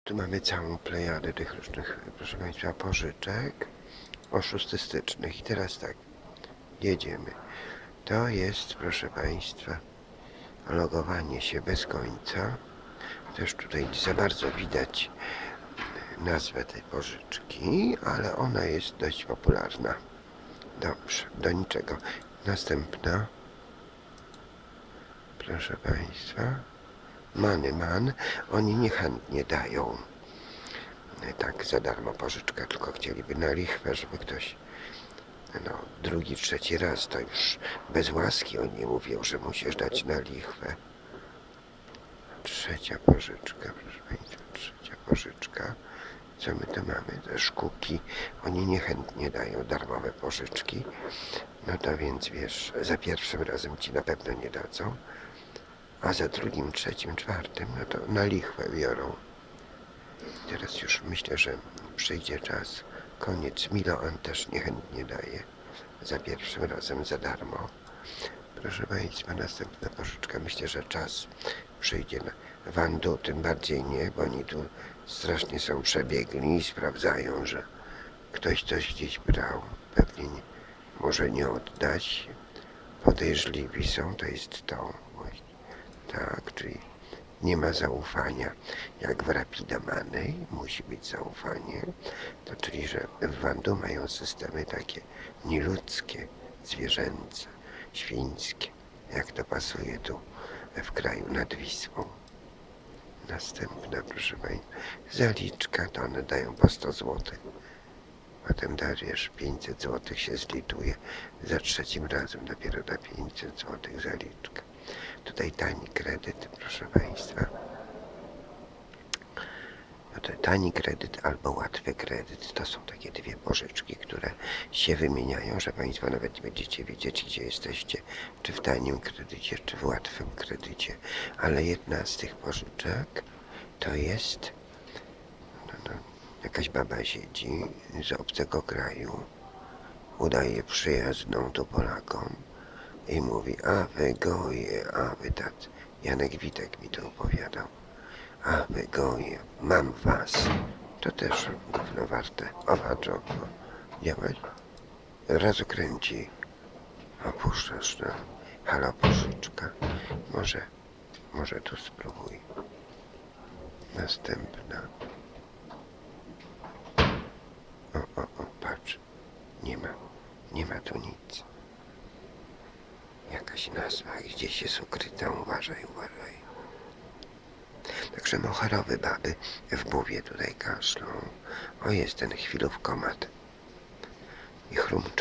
Tu mamy całą plejadę tych różnych, proszę Państwa, pożyczek oszustystycznych. I teraz tak, jedziemy. To jest, proszę Państwa, logowanie się bez końca. Też tutaj za bardzo widać nazwę tej pożyczki, ale ona jest dość popularna. Dobrze, do niczego. Następna, proszę Państwa, Man. Oni niechętnie dają tak za darmo pożyczkę, tylko chcieliby na lichwę, żeby ktoś drugi, trzeci raz to już bez łaski oni mówią, że musisz dać na lichwę. Trzecia pożyczka, proszę Państwa, trzecia pożyczka. Co my tu mamy? Te szkółki, oni niechętnie dają darmowe pożyczki. No to więc wiesz, za pierwszym razem ci na pewno nie dadzą, a za drugim, trzecim, czwartym, no to na lichwę biorą. Teraz już myślę, że przyjdzie czas. Koniec. Miloan też niechętnie daje. Za pierwszym razem za darmo. Proszę Państwa, następna pożyczka. Myślę, że czas przyjdzie. Na Wandu tym bardziej nie, bo oni tu strasznie są przebiegli i sprawdzają, że ktoś coś gdzieś brał. Pewnie nie, może nie oddać. Podejrzliwi są, to jest to właśnie. Tak, czyli nie ma zaufania. Jak w Rapidomanej musi być zaufanie, to czyli, że w Wandu mają systemy takie nieludzkie, zwierzęce, świńskie. Jak to pasuje tu w kraju nad Wisłą. Następna, proszę Państwa, zaliczka, to one dają po 100 zł. Potem dajesz 500 zł się zlituje. Za trzecim razem dopiero da 500 zł zaliczka. Tutaj tani kredyt, proszę Państwa. No to tani kredyt albo łatwy kredyt. To są takie dwie pożyczki, które się wymieniają, że Państwo nawet nie będziecie wiedzieć, gdzie jesteście, czy w tanim kredycie, czy w łatwym kredycie. Ale jedna z tych pożyczek to jest jakaś baba siedzi z obcego kraju, udaje przyjazną tu Polakom i mówi: a wy goje, a wy tacy. Janek Witek mi to opowiadał. A wy goje, mam was. To też gówno warte. Owaczo działać. Razu kręci. Opuszczasz, no. Halo, pożyczka. Może tu spróbuj. Następna. O, patrz. Nie ma tu nic. Jakaś nazwa gdzieś jest ukryta. Uważaj. Także moherowe baby w buwie tutaj kaszlą. O, jest ten chwilówkomat. I chrumcz